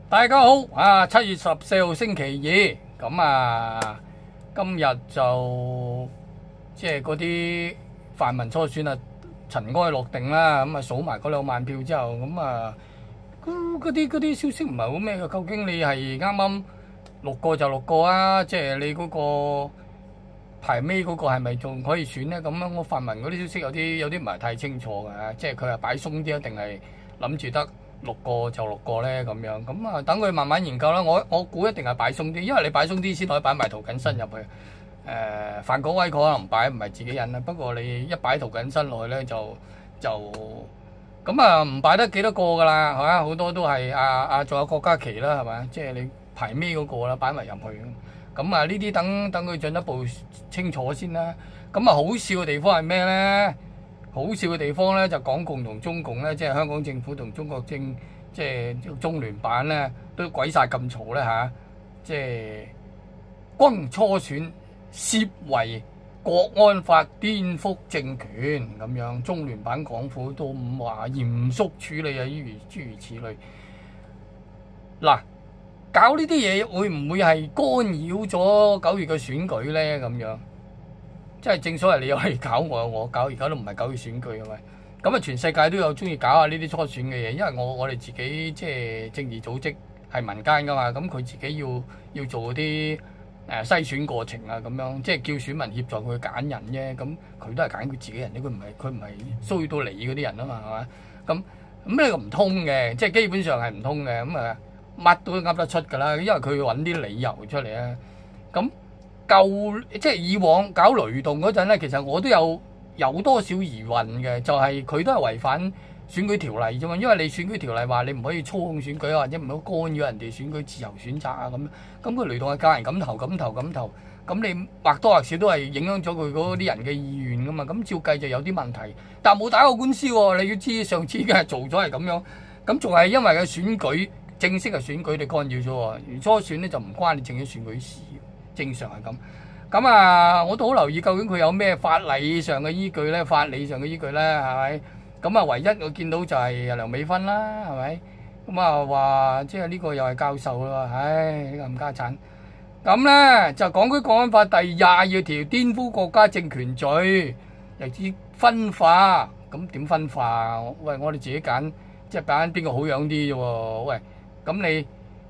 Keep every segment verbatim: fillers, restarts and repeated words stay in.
大家好啊！七月十四號星期二，咁啊，今日就即係嗰啲泛民初選啊，塵埃落定啦。咁啊，數埋嗰兩萬票之後，咁啊，嗰啲嗰啲消息唔係好咩嘅。究竟你係啱啱六個就六個啊？即係你嗰個排尾嗰個係咪仲可以選咧？咁樣我泛民嗰啲消息有啲有啲唔係太清楚嘅，即係佢係擺鬆啲，一定係諗住得六個就六個咧咁樣。咁啊，等佢慢慢研究啦。我我估一定係擺鬆啲，因為你擺鬆啲先可以擺埋涂謹申入去。誒、呃，范國威佢可能唔擺，唔係自己人啦。不過你一擺涂謹申落去咧，就就咁啊，唔擺得幾多個㗎啦，係嘛？好多都係啊啊，仲有郭家麒啦，係咪？即係你排尾嗰個啦，擺埋入去。咁啊，呢啲等等佢進一步清楚先啦。咁啊，好笑嘅地方係咩咧？好笑嘅地方咧，就港共同中共咧，即係香港政府同中國政，即係中聯辦咧，都鬼晒咁嘈咧嚇！即係轟初選涉違國安法顛覆政權咁樣，中聯辦港府都唔話嚴肅處理啊，諸如諸如此類。嗱。搞呢啲嘢會唔會係干擾咗九月嘅選舉咧？咁樣即係正所謂你有你搞，我有我搞，而家都唔係九月選舉係咪？咁啊，全世界都有中意搞下呢啲初選嘅嘢，因為我我哋自己即係政治組織係民間噶嘛，咁佢自己要要做啲誒篩選過程啊，咁樣即係叫選民協助佢揀人啫。咁佢都係揀佢自己人，佢唔係佢唔係騷擾到你嗰啲人啊嘛，係嘛？咁咁呢個唔通嘅，即係基本上係唔通嘅。咁啊〜乜都噏得出㗎啦，因為佢揾啲理由出嚟啊。咁舊即係以往搞雷動嗰陣咧，其實我都有有多少疑問嘅，就係、是、佢都係違反選舉條例啫嘛。因為你選舉條例話你唔可以操控選舉啊，或者唔好干擾人哋選舉自由選擇啊咁。咁佢雷動係教人咁投咁投咁投，咁你或多或少都係影響咗佢嗰啲人嘅意願㗎嘛。咁照計就有啲問題，但係冇打過官司喎。你要知上次已經係做咗係咁樣，咁仲係因為個選舉。正式嘅選舉你干擾咗喎，初選咧就唔關你正式選舉事，正常係咁。咁啊，我都好留意究竟佢有咩法例上嘅依據咧，法理上嘅依據咧，係咪？咁啊，唯一我見到就係梁美芬啦，係咪？咁啊話即係呢個又係教授啦，唉，呢個冚家產。咁咧就港區國安法第廿二條顛覆國家政權罪，又知分化，咁點分化？喂，我哋自己揀，即係揀邊個好樣啲啫喎？喂！咁你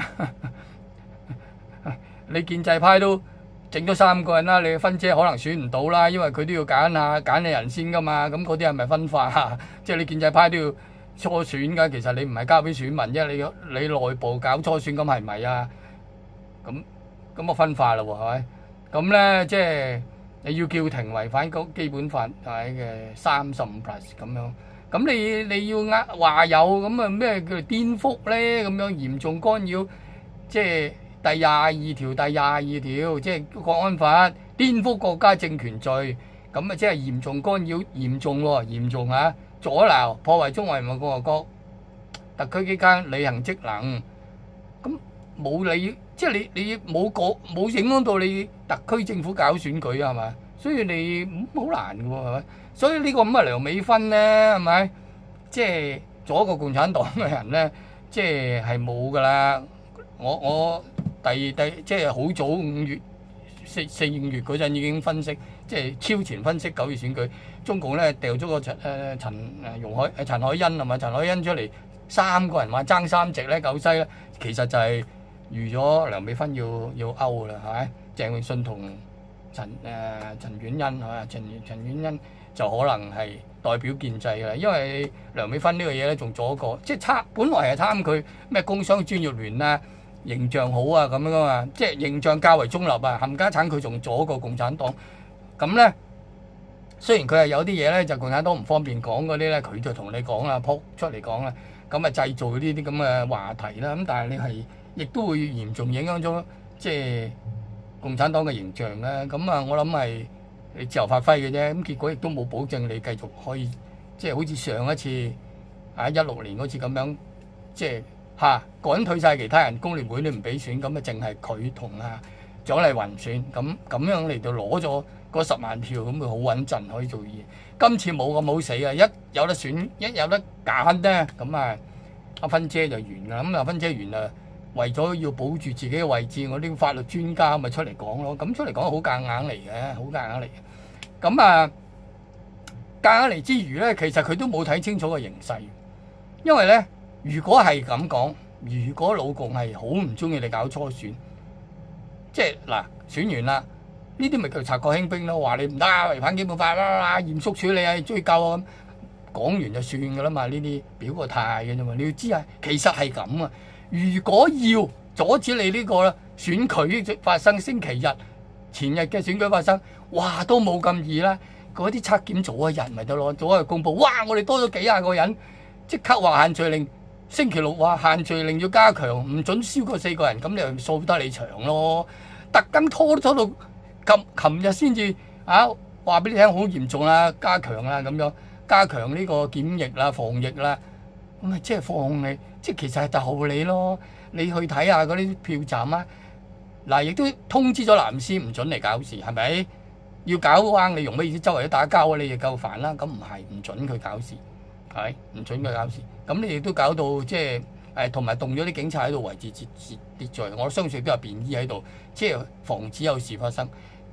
你建制派都整咗三個人啦，你芬姐可能選唔到啦，因為佢都要揀下揀你人先噶嘛。咁嗰啲係咪分化？即係你建制派都要初選㗎，其實你唔係交俾選民啫，你你內部搞初選咁係咪啊？咁咁我分化啦喎，係咪？咁咧即係你要叫停違反個基本法係嘅三十五 plus 咁樣。咁你你要呃話有咁啊咩叫做顛覆咧？咁樣嚴重干擾，即係第廿二條、第廿二條，即係國安法顛覆國家政權罪，咁啊即係嚴重干擾，嚴重喎，嚴重嚇，阻撓破壞中華人民共和國特區機關履行職能，咁冇理，即係你你冇講冇影響到你特區政府搞選舉啊，係嘛？所以你好難嘅喎，係咪？所以呢個咁嘅梁美芬咧，係咪？即係做一個共產黨嘅人咧，即係係冇噶啦。我我第第即係好早五月四四五月嗰陣已經分析，即係超前分析九月選舉，中共咧掉咗個陳誒陳誒容海誒陳海欣係咪？陳海欣出嚟三個人話爭三席咧，九西咧，其實就係預咗梁美芬要要勾啦，係咪？鄭泳舜同陳誒、呃、陳婉欣係嘛？陳陳婉欣就可能係代表建制嘅，因為梁美芬呢個嘢咧仲做一個，即係參本來係貪佢咩工商專業聯啊，形象好啊咁樣噶嘛，即係形象較為中立啊，冚家產佢仲做一個共產黨，咁咧雖然佢係有啲嘢咧就共產黨唔方便講嗰啲咧，佢就同你講啦，撲出嚟講啦，咁啊製造呢啲咁嘅話題啦，咁但係你係亦都會嚴重影響咗即係共產黨嘅形象咧，咁啊我諗係你自由發揮嘅啫，咁結果亦都冇保證你繼續可以即係好似上一次啊一六年嗰次咁樣，即係嚇趕退晒其他人，工聯會都唔俾選，咁啊淨係佢同啊蔣麗芸選，咁咁樣嚟到攞咗嗰十萬票，咁佢好穩陣可以做嘢。今次冇咁好死啊！一有得選，一有得揀咧，咁啊阿芬姐就完啦。咁阿芬姐完啊， 為咗要保住自己嘅位置，我啲法律專家咪出嚟講咯。咁出嚟講好夾硬嚟嘅，好夾硬嚟嘅。咁啊，夾硬嚟之餘咧，其實佢都冇睇清楚個形勢，因為咧，如果係咁講，如果老共係好唔中意你搞初選，即係嗱選完啦，呢啲咪叫賊過興兵咯，話你唔得，違反基本法啦，嚴肅處理啊，追究啊咁。講完就算㗎啦嘛，呢啲表個態嘅啫嘛。你要知啊，其實係咁啊。如果要阻止你呢個選舉發生，星期日前日嘅選舉發生，哇都冇咁易啦。嗰啲測檢早一日咪得咯，早一日公佈，哇我哋多咗幾廿個人，即刻話限聚令。星期六話限聚令要加強，唔準超過四個人，咁你就掃得你場咯。特登拖拖到琴琴日先至啊，話俾你聽好嚴重啦，加強啦咁樣。加強呢個檢疫啦、防疫啦，咁咪即係放你，即係其實係逗你咯。你去睇下嗰啲票站啊，嗱，亦都通知咗藍絲唔準嚟搞事，係咪？要搞彎你用乜意思？周圍都打交啊，你就夠煩啦。咁唔係唔準佢搞事，係唔準佢搞事。咁你亦都搞到即係誒，同埋動咗啲警察喺度維持秩秩序。我相信都有便衣喺度，即係防止有事發生。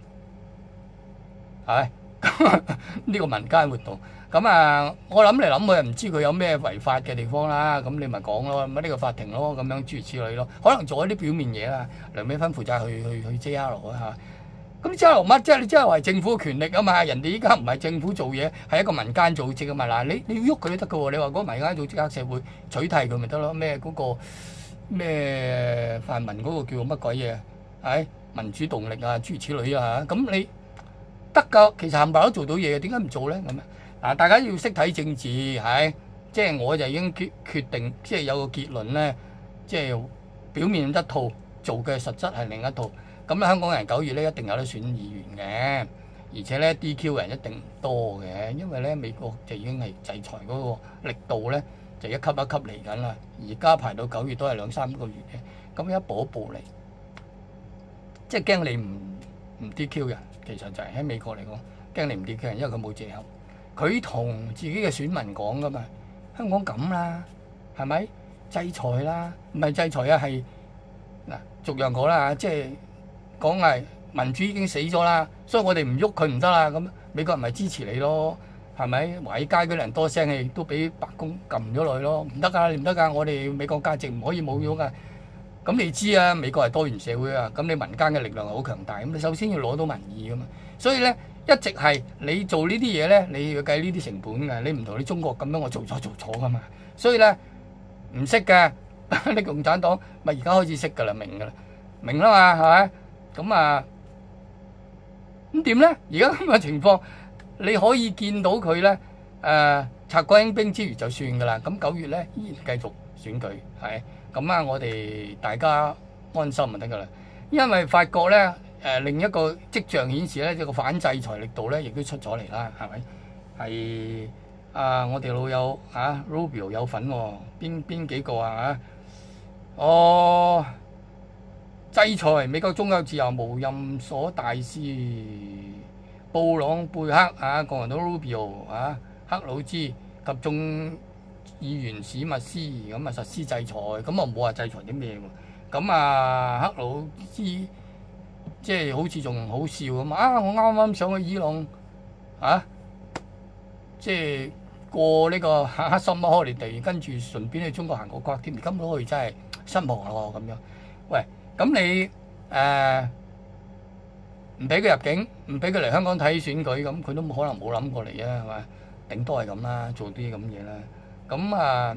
係呢個民間活動。咁啊，我諗嚟諗去又唔知佢有咩違法嘅地方啦。咁你咪講咯，咁呢個法庭咯，咁樣諸如此類咯。可能做一啲表面嘢啦。梁美芬負責去去去 J R 啊嚇。咁 J R 乜啫？你即係話政府嘅權力啊嘛。人哋依家唔係政府做嘢，係一個民間組織啊嘛。嗱，你你要喐佢都得㗎喎。你話嗰個民間組織黑社會取締佢咪得咯？咩嗰個咩泛民嗰個叫乜鬼嘢？係民主動力啊，諸如此類啊嚇。咁你得㗎，其實冚唪唥都做到嘢，點解唔做咧？咁啊？嗱，大家要識睇政治，係即係我就已經決決定，即係有個結論咧，即係表面一套，做嘅實質係另一套。咁咧，香港人九月咧一定有得選議員嘅，而且咧 D Q 人一定多嘅，因為咧美國就已經係制裁嗰個力度咧就一級一級嚟緊啦。而家排到九月都係兩三個月嘅，咁一步一步嚟，即係驚你唔唔 D Q 人，其實就係喺美國嚟講，驚你唔 D Q 人，因為佢冇藉口。佢同自己嘅選民講噶嘛，香港咁啦，係咪制裁啦？唔係制裁啊，係嗱，逐樣講啦，即係講係民主已經死咗啦，所以我哋唔喐佢唔得啦。咁美國人咪支持你咯，係咪？華爾街嗰啲人多聲氣，都俾白宮撳咗落去咯，唔得㗎，你唔得㗎，我哋美國價值唔可以冇咗㗎。咁你知啊，美國係多元社會啊，咁你民間嘅力量係好強大，咁你首先要攞到民意㗎嘛，所以咧。一直係你做呢啲嘢咧，你要計呢啲成本嘅，你唔同你中國咁樣，我做咗做錯噶嘛。所以咧唔識嘅，你共產黨咪而家開始識噶啦，明噶啦，明啦嘛，係咪？咁啊咁點咧？而家咁嘅情況，你可以見到佢咧誒賊過興兵之餘就算噶啦。咁九月咧依然繼續選舉，係咁啊！我哋大家安心就得噶啦，因為發覺咧。誒、呃、另一個跡象顯示咧，呢個反制裁力度咧，亦都出咗嚟啦，係咪？係啊，我哋老友啊 Rubio 有份喎、哦，邊邊幾個啊？哦，制裁美國宗教自由無任所大使布朗貝克啊，共和黨 Rubio 啊，克魯茲及眾議員史密斯咁啊實施制裁，咁啊冇話制裁啲咩喎？咁啊克魯茲。即係好似仲好笑咁啊！我啱啱上去伊朗啊，即係過呢個黑 summer holiday，跟住順便去中國行個骨添，根本去真係失望咯咁樣。喂，咁你誒唔俾佢入境，唔俾佢嚟香港睇選舉，咁佢都冇可能冇諗過嚟啊，係嘛？頂多係咁啦，做啲咁嘢啦。咁啊，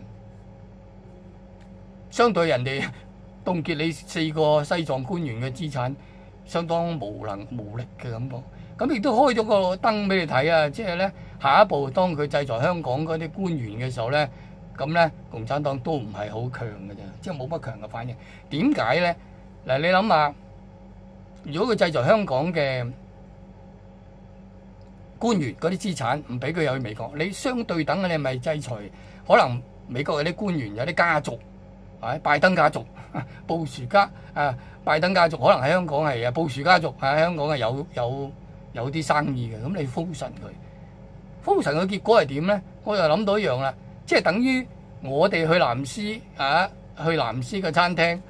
相對人哋凍結你四個西藏官員嘅資產。相當無能無力嘅感覺，咁亦都開咗個燈俾你睇啊！即係咧，下一步當佢制裁香港嗰啲官員嘅時候咧，咁咧共產黨都唔係好強嘅啫，即係冇乜強嘅反應。點解咧？嗱，你諗下，如果佢制裁香港嘅官員嗰啲資產，唔俾佢入去美國，你相對等嘅你係咪制裁？可能美國有啲官員有啲家族，係拜登家族、布殊家啊。拜登家族可能喺香港係啊，布殊家族喺香港係有有有啲生意嘅，咁你封神佢，封神嘅結果係點咧？我又諗到一樣啦，即係等於我哋去藍絲啊，去藍絲嘅餐廳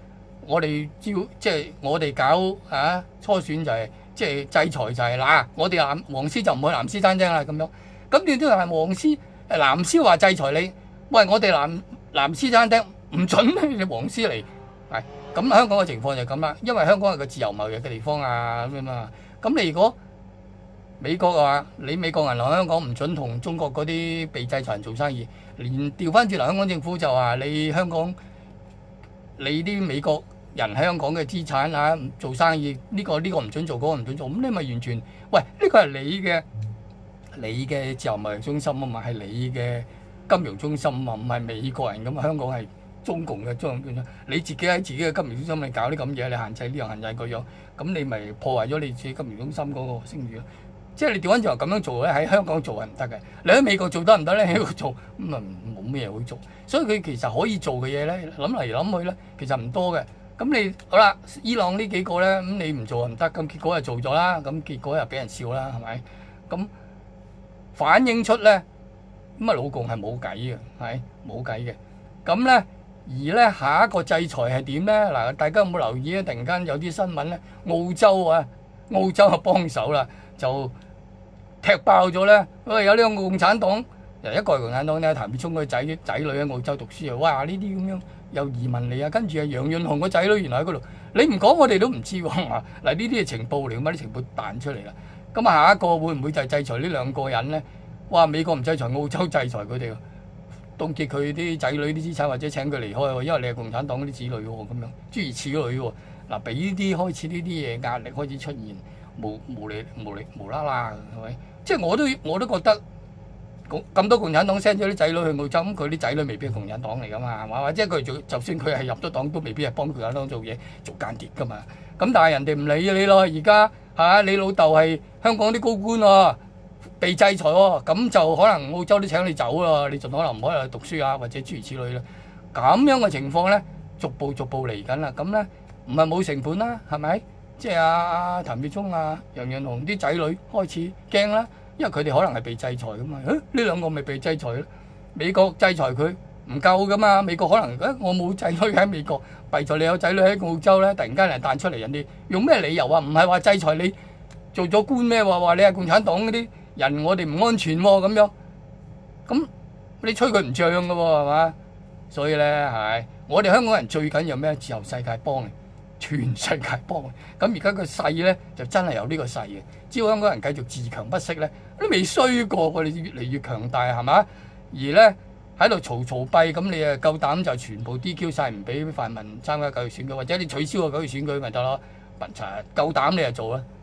我哋招即係我哋搞啊初選就係、是、即係制裁就係、是、嗱，我哋藍黃絲就唔去藍絲餐廳啦咁樣。咁點知係黃絲誒藍絲話制裁你？喂，我哋藍藍絲餐廳唔準你黃絲嚟，係咁香港嘅情況就咁啦。因為香港係個自由貿易嘅地方啊咁啊。咁你如果美國嘅話，你美國銀行香港唔準同中國嗰啲被制裁人做生意，連調翻轉嚟香港政府就話你香港你啲美國人喺香港嘅資產啊做生意呢、這個呢、這個唔準做，嗰、這個唔準做，咁你咪完全喂呢、這個係你嘅你嘅自由貿易中心啊嘛，係你嘅金融中心啊，唔係美國人咁啊。香港係中共嘅中共，你自己喺自己嘅金融中心你搞啲咁嘢，你限制呢樣限制嗰樣，咁你咪破壞咗你自己金融中心嗰個聲譽咯。即係你調翻轉頭咁樣做咧，喺香港做係唔得嘅。你喺美國做得唔得咧？喺度做咁啊冇咩嘢會做。所以佢其實可以做嘅嘢咧，諗嚟諗去咧，其實唔多嘅。咁你好啦，伊朗呢幾個咧，咁你唔做唔得，咁結果就做咗啦。咁結果又俾人笑啦，係咪？咁反映出咧，咁啊老共係冇計嘅，係冇計嘅。咁咧而咧下一個制裁係點咧？嗱，大家有冇留意咧？突然間有啲新聞咧，澳洲啊，澳洲啊幫手啦，就踢爆咗咧，喂有呢個共產黨，又一個係共產黨咧，譚耀宗個仔仔女喺澳洲讀書啊，哇呢啲咁樣有移民嚟啊，跟住啊楊潤雄個仔女原來喺嗰度，你唔講我哋都唔知喎。嗱呢啲係情報嚟㗎嘛，啲情報彈出嚟啦。咁啊下一個會唔會就係制裁呢兩個人咧？哇美國唔制裁澳洲，制裁佢哋，凍結佢啲仔女啲資產或者請佢離開喎，因為你係共產黨嗰啲子女喎，咁樣諸如此類喎。嗱俾呢啲開始呢啲嘢壓力開始出現，無無理無理無啦啦係咪？即係我都我都覺得咁多共產黨 send 咗啲仔女去澳洲，咁佢啲仔女未必係共產黨嚟噶嘛，係嘛？或者佢做就算佢係入咗黨，都未必係幫共產黨做嘢做間諜噶嘛。咁但係人哋唔理你咯，而家嚇你老豆係香港啲高官喎，被制裁喎，咁就可能澳洲都請你走咯，你就可能唔可以去讀書啊，或者諸如此類啦。咁樣嘅情況咧，逐步逐步嚟緊啦。咁咧唔係冇成本啦，係咪？即係阿阿譚耀宗啊、楊潤雄啲仔女開始驚啦，因為佢哋可能係被制裁噶嘛。誒呢兩個咪被制裁咯？美國制裁佢唔夠噶嘛？美國可能誒我冇仔女喺美國，弊在你有仔女喺澳洲咧，突然間人彈出嚟，人哋用咩理由啊？唔係話制裁你做咗官咩？話話你係共產黨嗰啲人，我哋唔安全喎咁樣。咁你吹佢唔漲噶喎係嘛？所以咧係我哋香港人最緊要咩？自由世界幫你。全世界幫佢，咁而家個勢咧就真係有呢個勢嘅。只要香港人繼續自強不息咧，都未衰過喎，你越嚟越強大係嘛？而咧喺度嘈嘈閉，咁你啊夠膽就全部 D Q 晒，唔俾泛民參加九月選舉，或者你取消個九月選舉咪得咯？笨柒，夠膽你就做啦〜